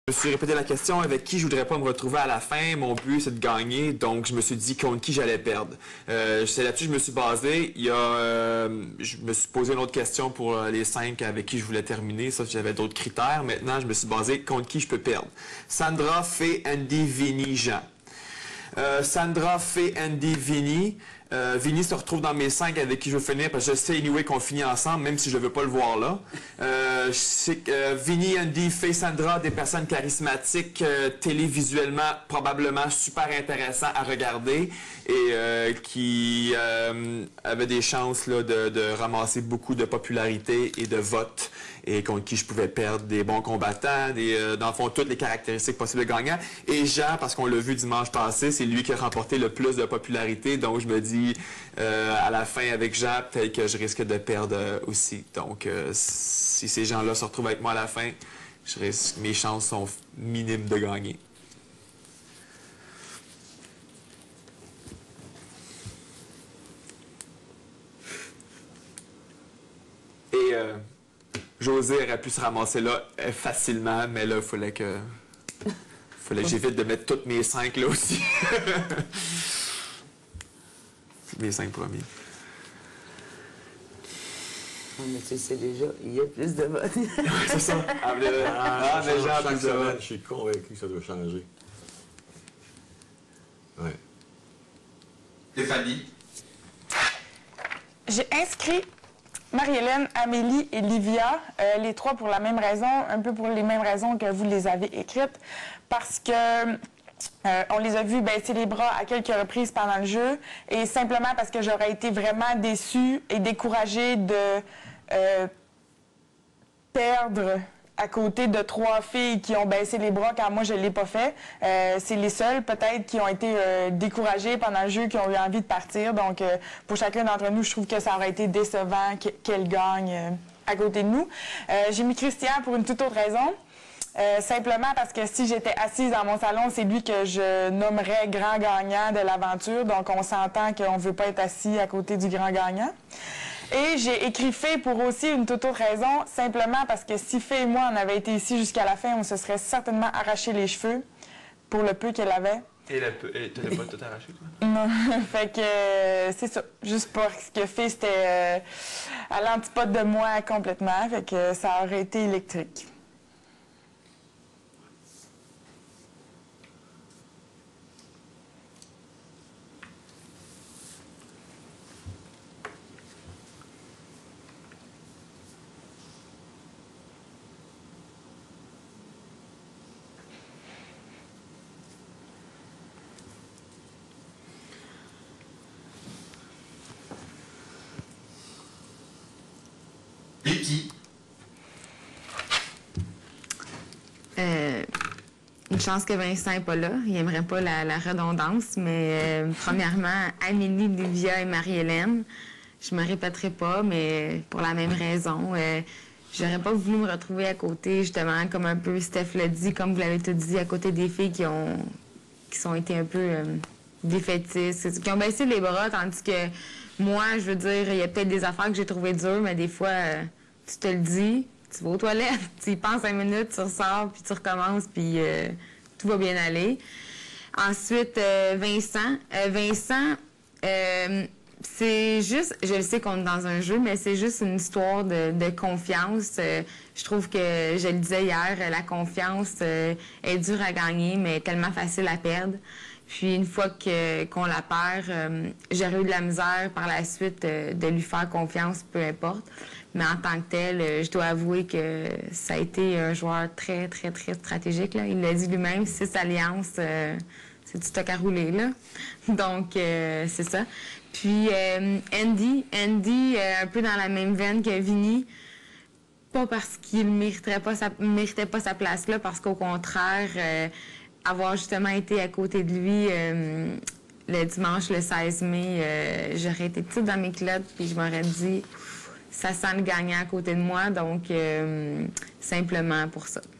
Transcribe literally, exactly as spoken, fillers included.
Je me suis répété la question avec qui je voudrais pas me retrouver à la fin. Mon but, c'est de gagner, donc je me suis dit contre qui j'allais perdre. Euh, c'est là-dessus que je me suis basé. Il y a, euh, je me suis posé une autre question pour les cinq avec qui je voulais terminer. Ça, j'avais d'autres critères. Maintenant, je me suis basé contre qui je peux perdre. Sandra, Fé, Andy, Vinny, Jean. Euh, Sandra, Fé, Andy, Vinny. Euh, Vinny se retrouve dans mes cinq avec qui je veux finir parce que je sais anyway qu'on finit ensemble, même si je ne veux pas le voir là. Euh, je sais que euh, Vinny, Andy, Fé, Sandra, des personnes charismatiques, euh, télévisuellement probablement super intéressants à regarder et euh, qui euh, avaient des chances là, de, de ramasser beaucoup de popularité et de votes et contre qui je pouvais perdre des bons combattants, des, euh, dans le fond, toutes les caractéristiques possibles de gagnant. Et Jean, parce qu'on l'a vu dimanche passé, c'est lui qui a remporté le plus de popularité, donc je me dis, euh, à la fin avec Jean, peut-être que je risque de perdre euh, aussi. Donc, euh, si ces gens-là se retrouvent avec moi à la fin, je risque, mes chances sont minimes de gagner. Et... Euh, José aurait pu se ramasser là euh, facilement, mais là, il fallait que... fallait que j'évite de mettre toutes mes cinq là aussi. Mes cinq premiers. Oh, mais tu sais déjà, il y a plus de votes. C'est ça. Ah, mais, ah, ah, déjà, chaque plus de semaine, votes. je suis convaincu que ça doit changer. Ouais. Stéphanie. J'ai inscrit Marie-Hélène, Amélie et Livia, euh, les trois pour la même raison, un peu pour les mêmes raisons que vous les avez écrites, parce que euh, on les a vus baisser les bras à quelques reprises pendant le jeu, et simplement parce que j'aurais été vraiment déçue et découragée de euh, perdre à côté de trois filles qui ont baissé les bras quand moi je ne l'ai pas fait. Euh, c'est les seules peut-être qui ont été euh, découragées pendant le jeu, qui ont eu envie de partir. Donc euh, pour chacun d'entre nous, je trouve que ça aurait été décevant qu'elle gagne euh, à côté de nous. Euh, j'ai mis Christian pour une toute autre raison. Euh, simplement parce que si j'étais assise dans mon salon, c'est lui que je nommerais grand gagnant de l'aventure. Donc on s'entend qu'on ne veut pas être assis à côté du grand gagnant. Et j'ai écrit Fé pour aussi une toute autre raison, simplement parce que si Fé et moi on avait été ici jusqu'à la fin, on se serait certainement arraché les cheveux pour le peu qu'elle avait. Et tu n'avais pas tout arraché, toi? Non, fait que euh, c'est ça. Juste parce que Fé, c'était euh, à l'antipode de moi complètement, fait que ça aurait été électrique. Vicky. Euh, une chance que Vincent n'est pas là. Il n'aimerait pas la, la redondance, mais euh, premièrement, Amélie, Livia et Marie-Hélène, je me répéterai pas, mais pour la même raison. Euh, J'aurais pas voulu me retrouver à côté, justement, comme un peu Steph l'a dit, comme vous l'avez tout dit, à côté des filles qui ont qui sont été un peu euh, défaitistes, qui ont baissé les bras, tandis que moi, je veux dire, il y a peut-être des affaires que j'ai trouvées dures, mais des fois, euh, tu te le dis, tu vas aux toilettes, tu y penses cinq minutes, tu ressors, puis tu recommences, puis euh, tout va bien aller. Ensuite, euh, Vincent. Euh, Vincent, euh, c'est juste, je le sais qu'on est dans un jeu, mais c'est juste une histoire de, de confiance. Euh, je trouve que, je le disais hier, la confiance euh, est dure à gagner, mais tellement facile à perdre. Puis une fois que, qu'on la perd, euh, j'aurais eu de la misère par la suite euh, de lui faire confiance, peu importe. Mais en tant que tel, euh, je dois avouer que ça a été un joueur très, très, très stratégique, là. Il l'a dit lui-même, six alliances, euh, c'est du stock à rouler, là. Donc, euh, c'est ça. Puis euh, Andy, Andy euh, un peu dans la même veine que Vinny, pas parce qu'il ne mériterait pas sa, méritait pas sa place là, parce qu'au contraire, euh, avoir justement été à côté de lui euh, le dimanche, le seize mai, euh, j'aurais été toute dans mes culottes, puis je m'aurais dit, ça sent le gagnant à côté de moi, donc euh, simplement pour ça.